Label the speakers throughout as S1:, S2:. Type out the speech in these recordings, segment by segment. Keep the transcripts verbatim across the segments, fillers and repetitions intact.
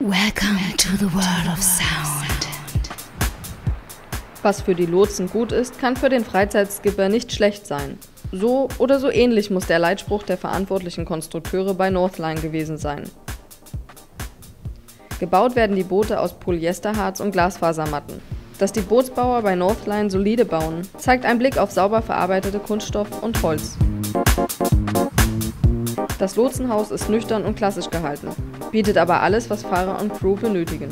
S1: Welcome to the world of sound.
S2: Was für die Lotsen gut ist, kann für den Freizeitskipper nicht schlecht sein. So oder so ähnlich muss der Leitspruch der verantwortlichen Konstrukteure bei Northline gewesen sein. Gebaut werden die Boote aus Polyesterharz und Glasfasermatten. Dass die Bootsbauer bei Northline solide bauen, zeigt ein Blick auf sauber verarbeitete Kunststoff und Holz. Das Lotsenhaus ist nüchtern und klassisch gehalten, bietet aber alles, was Fahrer und Crew benötigen.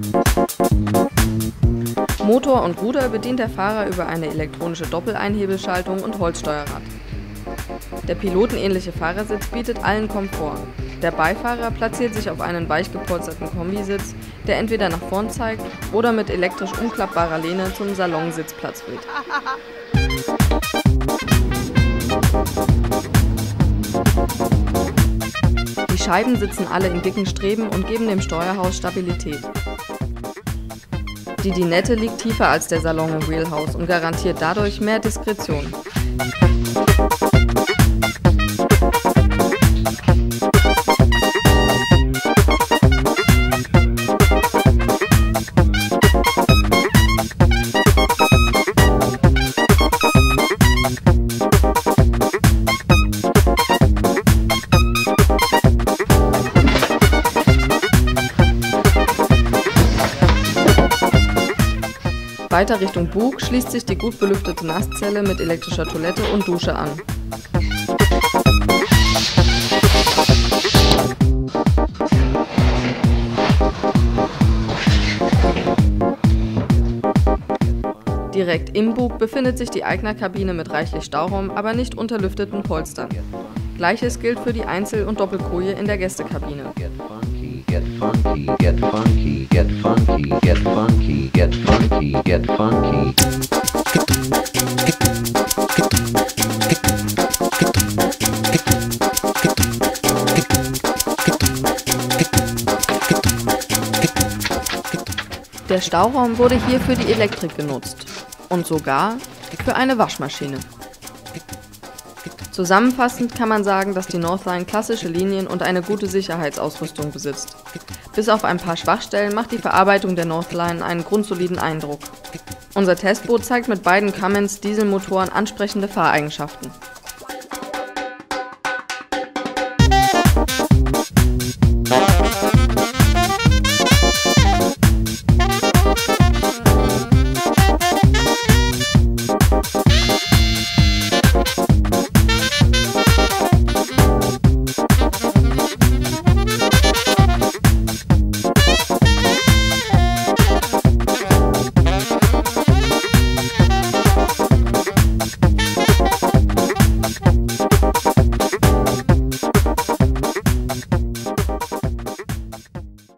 S2: Motor und Ruder bedient der Fahrer über eine elektronische Doppeleinhebelschaltung und Holzsteuerrad. Der pilotenähnliche Fahrersitz bietet allen Komfort. Der Beifahrer platziert sich auf einen weich gepolsterten Kombisitz, der entweder nach vorn zeigt oder mit elektrisch umklappbarer Lehne zum Salonsitzplatz wird. Die Scheiben sitzen alle in dicken Streben und geben dem Steuerhaus Stabilität. Die Dinette liegt tiefer als der Salon im Wheelhouse und garantiert dadurch mehr Diskretion. Weiter Richtung Bug schließt sich die gut belüftete Nasszelle mit elektrischer Toilette und Dusche an. Direkt im Bug befindet sich die Eignerkabine mit reichlich Stauraum, aber nicht unterlüfteten Polstern. Gleiches gilt für die Einzel- und Doppelkoje in der Gästekabine.
S3: Get funky, get funky, get funky, get funky, get funky, get funky.
S2: Der Stauraum wurde hier für die Elektrik genutzt und sogar für eine Waschmaschine. Zusammenfassend kann man sagen, dass die Northline klassische Linien und eine gute Sicherheitsausrüstung besitzt. Bis auf ein paar Schwachstellen macht die Verarbeitung der Northline einen grundsoliden Eindruck. Unser Testboot zeigt mit beiden Cummins Dieselmotoren ansprechende Fahreigenschaften.